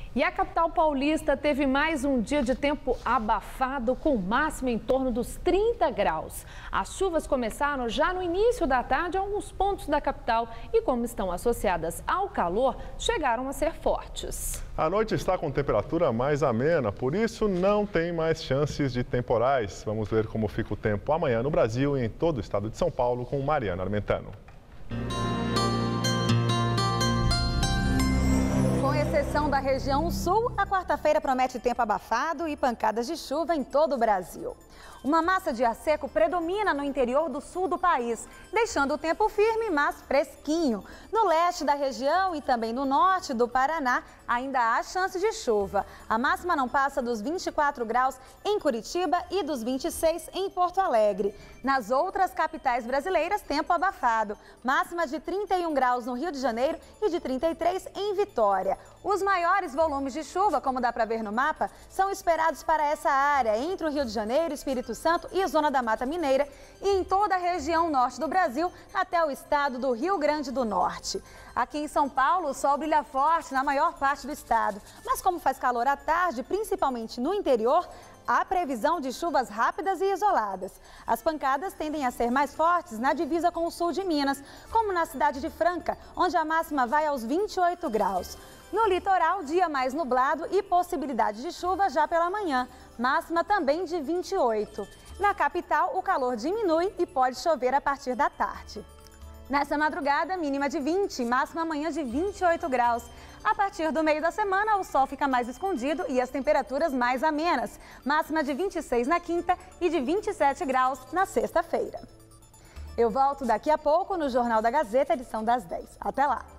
E a capital paulista teve mais um dia de tempo abafado, com máxima em torno dos 30 graus. As chuvas começaram já no início da tarde em alguns pontos da capital e, como estão associadas ao calor, chegaram a ser fortes. A noite está com temperatura mais amena, por isso não tem mais chances de temporais. Vamos ver como fica o tempo amanhã no Brasil e em todo o estado de São Paulo com Mariana Armentano. Com exceção da região sul, a quarta-feira promete tempo abafado e pancadas de chuva em todo o Brasil. Uma massa de ar seco predomina no interior do sul do país, deixando o tempo firme, mas fresquinho. No leste da região e também no norte do Paraná, ainda há chance de chuva. A máxima não passa dos 24 graus em Curitiba e dos 26 em Porto Alegre. Nas outras capitais brasileiras, tempo abafado. Máxima de 31 graus no Rio de Janeiro e de 33 em Vitória. Os maiores volumes de chuva, como dá para ver no mapa, são esperados para essa área, entre o Rio de Janeiro, Espírito Santo e Zona da Mata Mineira, e em toda a região norte do Brasil, até o estado do Rio Grande do Norte. Aqui em São Paulo, o sol brilha forte na maior parte do estado, mas como faz calor à tarde, principalmente no interior, há previsão de chuvas rápidas e isoladas. As pancadas tendem a ser mais fortes na divisa com o sul de Minas, como na cidade de Franca, onde a máxima vai aos 28 graus. No litoral, dia mais nublado e possibilidade de chuva já pela manhã, máxima também de 28. Na capital, o calor diminui e pode chover a partir da tarde. Nessa madrugada, mínima de 20, máxima amanhã de 28 graus. A partir do meio da semana, o sol fica mais escondido e as temperaturas mais amenas. Máxima de 26 na quinta e de 27 graus na sexta-feira. Eu volto daqui a pouco no Jornal da Gazeta, edição das 10. Até lá!